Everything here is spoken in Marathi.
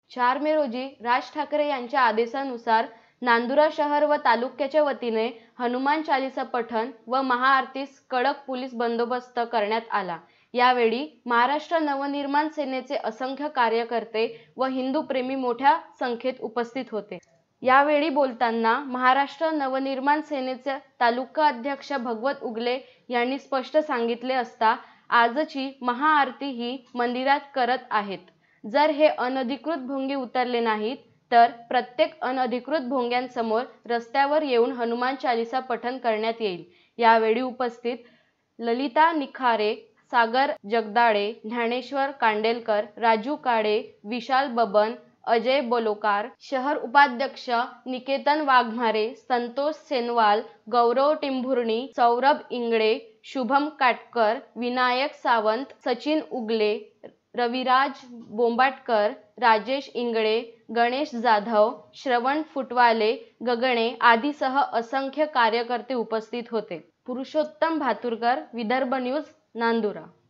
4 मे रोजी राज ठाकरे यांच्या आदेशानुसार नांदुरा शहर व तालुक्याच्या वतीने हनुमान चालीसा पठण व महाआरतीस कडक पोलीस बंदोबस्त करण्यात आला। यावेळी महाराष्ट्र नवनिर्माण सेनेचे असंख्य कार्यकर्ते व हिंदू प्रेमी मोठ्या संख्येत उपस्थित होते। यावेळी बोलताना महाराष्ट्र नवनिर्माण सेनेचे तालुका अध्यक्ष भगवत उगले यांनी स्पष्ट सांगितले असता, आजची महाआरती ही मंदिरात करत आहेत। जर हे अनधिकृत भोंगे उतरले नाहीत तर प्रत्येक अनधिकृत भोंग्यांसमोर रस्त्यावर येऊन हनुमान चालीसा पठण करण्यात येईल। यावेळी उपस्थित ललिता निखारे, सागर जगदाळे, ज्ञानेश्वर कांडेलकर, राजू काळे, विशाल बबन, अजय बोलोकार, शहर उपाध्यक्ष निकेतन वाघमारे, संतोष सेनवाल, गौरव टिंभुर्णी, सौरभ इंगळे, शुभम काटकर, विनायक सावंत, सचिन उगले, रविराज बोंबाटकर, राजेश इंगळे, गणेश जाधव, श्रवण फुटवाले, गगणे आदीसह असंख्य कार्यकर्ते उपस्थित होते। पुरुषोत्तम भातुरकर, विदर्भ न्यूज, नांदुरा।